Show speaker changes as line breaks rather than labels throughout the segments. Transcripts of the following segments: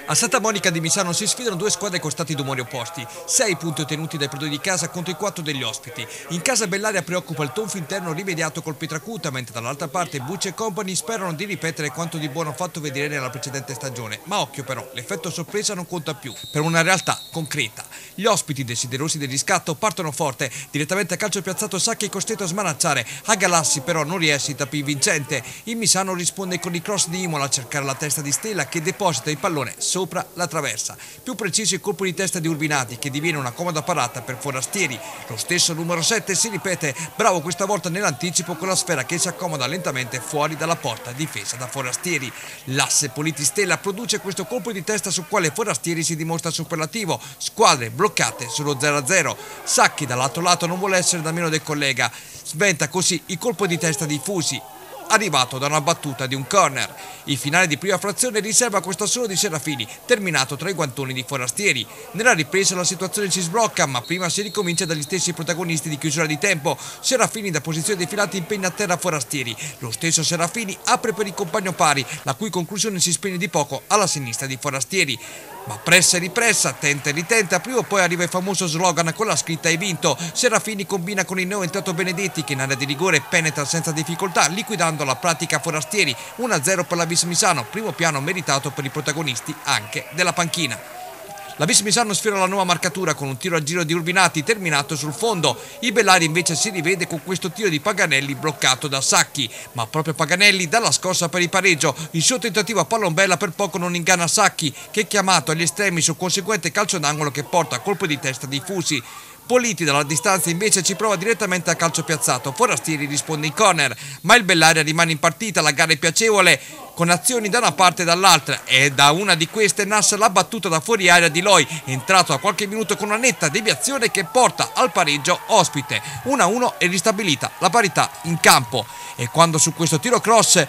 A Santa Monica di Misano si sfidano due squadre con stati d'umore opposti. 6 punti ottenuti dai padroni di casa contro i 4 degli ospiti. In casa Bellaria preoccupa il tonfo interno rimediato col Pietracuta, mentre dall'altra parte Bucci e compagni sperano di ripetere quanto di buono fatto vedere nella precedente stagione. Ma occhio però, l'effetto sorpresa non conta più, per una realtà concreta. Gli ospiti desiderosi del riscatto partono forte, direttamente a calcio piazzato Sacchi è costretto a smanacciare. A Galassi però non riesce il tapis vincente. Il Misano risponde con i cross di Imola a cercare la testa di Stella che deposita il pallone sopra la traversa. Più preciso il colpo di testa di Urbinati che diviene una comoda parata per Forastieri. Lo stesso numero 7 si ripete, bravo questa volta nell'anticipo con la sfera che si accomoda lentamente fuori dalla porta difesa da Forastieri. L'asse Politi Stella produce questo colpo di testa sul quale Forastieri si dimostra superlativo. Squadre bloccate sullo 0-0. Sacchi dall'altro lato non vuole essere da meno del collega. Sventa così il colpo di testa di Fusi, arrivato da una battuta di un corner. Il finale di prima frazione riserva questo assolo di Serafini, terminato tra i guantoni di Forastieri. Nella ripresa la situazione si sblocca, ma prima si ricomincia dagli stessi protagonisti di chiusura di tempo. Serafini da posizione defilata impegna a terra Forastieri. Lo stesso Serafini apre per il compagno pari, la cui conclusione si spegne di poco alla sinistra di Forastieri. Ma pressa e ripressa, tenta e ritenta, prima o poi arriva il famoso slogan con la scritta "Hai vinto". Serafini combina con il neo entrato Benedetti che in area di rigore penetra senza difficoltà, liquidando la pratica Forastieri. 1-0 per la Vis Misano, primo piano meritato per i protagonisti anche della panchina. La Vis Misano sfiora la nuova marcatura con un tiro a giro di Urbinati terminato sul fondo. Il Bellaria invece si rivede con questo tiro di Paganelli bloccato da Sacchi, ma proprio Paganelli dà la scossa per il pareggio. Il suo tentativo a palombella per poco non inganna Sacchi, che è chiamato agli estremi sul conseguente calcio d'angolo che porta a colpo di testa di Fusi. Politi dalla distanza invece ci prova direttamente a calcio piazzato. Forastieri risponde in corner, ma il Bellaria rimane in partita, la gara è piacevole, con azioni da una parte e dall'altra, e da una di queste nasce la battuta da fuori area di Loi, entrato a qualche minuto con una netta deviazione che porta al pareggio ospite. 1-1 e ristabilita la parità in campo, e quando su questo tiro cross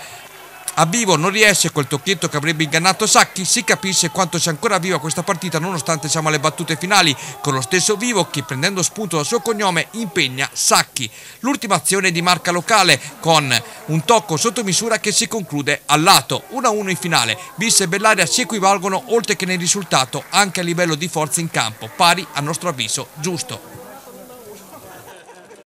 a Vivo non riesce quel tocchetto che avrebbe ingannato Sacchi, si capisce quanto sia ancora viva questa partita nonostante siamo alle battute finali, con lo stesso Vivo che prendendo spunto dal suo cognome impegna Sacchi. L'ultima azione di marca locale con un tocco sotto misura che si conclude al lato. 1-1 in finale. Vis e Bellaria si equivalgono oltre che nel risultato anche a livello di forza in campo, pari a nostro avviso giusto.